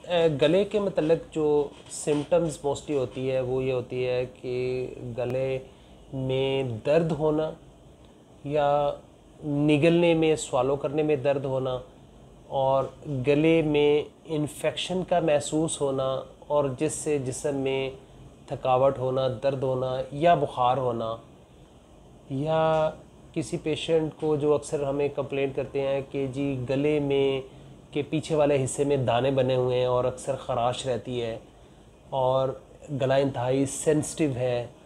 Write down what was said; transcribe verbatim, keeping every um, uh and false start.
अ, गले के मतलब जो सिम्टम्स मोस्टली होती है वो ये होती है कि गले में दर्द होना या निगलने में, स्वालो करने में दर्द होना, और गले में इन्फेक्शन का महसूस होना, और जिससे जिस्म में थकावट होना, दर्द होना या बुखार होना। या किसी पेशेंट को जो अक्सर हमें कंप्लेंट करते हैं कि जी गले में के पीछे वाले हिस्से में दाने बने हुए हैं और अक्सर ख़राश रहती है और गला इंतहाई सेंसिटिव है,